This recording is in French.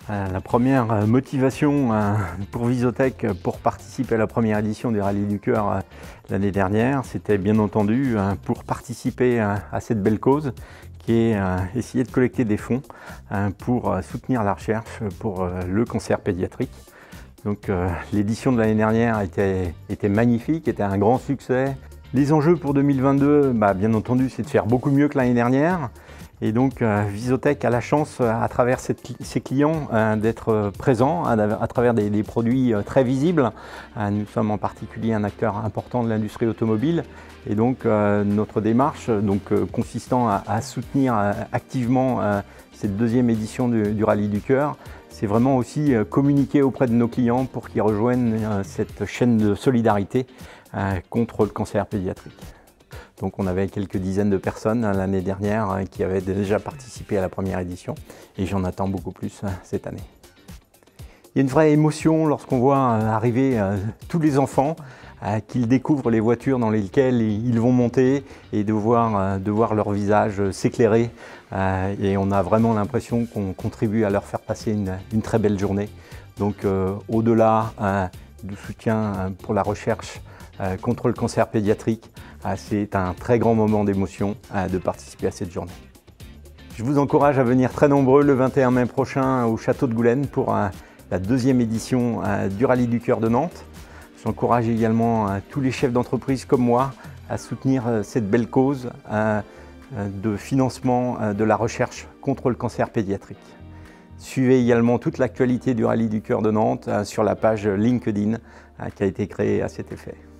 La première motivation pour Visotech pour participer à la première édition du Rallye du Cœur l'année dernière, c'était bien entendu pour participer à cette belle cause qui est essayer de collecter des fonds pour soutenir la recherche pour le cancer pédiatrique. Donc l'édition de l'année dernière était magnifique, était un grand succès. Les enjeux pour 2022, bien entendu, c'est de faire beaucoup mieux que l'année dernière. Et donc Visotech a la chance, à travers ses clients, d'être présent à travers des produits très visibles. Nous sommes en particulier un acteur important de l'industrie automobile. Et donc notre démarche, consistant à soutenir activement cette deuxième édition du Rallye du Cœur, c'est vraiment aussi communiquer auprès de nos clients pour qu'ils rejoignent cette chaîne de solidarité contre le cancer pédiatrique. Donc on avait quelques dizaines de personnes l'année dernière qui avaient déjà participé à la première édition et j'en attends beaucoup plus cette année. Il y a une vraie émotion lorsqu'on voit arriver tous les enfants, qu'ils découvrent les voitures dans lesquelles ils vont monter et de voir leur visage s'éclairer. Et on a vraiment l'impression qu'on contribue à leur faire passer une très belle journée. Donc au-delà du soutien pour la recherche contre le cancer pédiatrique, c'est un très grand moment d'émotion de participer à cette journée. Je vous encourage à venir très nombreux le 21 mai prochain au Château de Goulaine pour la deuxième édition du Rallye du Cœur de Nantes. J'encourage également tous les chefs d'entreprise comme moi à soutenir cette belle cause de financement de la recherche contre le cancer pédiatrique. Suivez également toute l'actualité du Rallye du Cœur de Nantes sur la page LinkedIn qui a été créée à cet effet.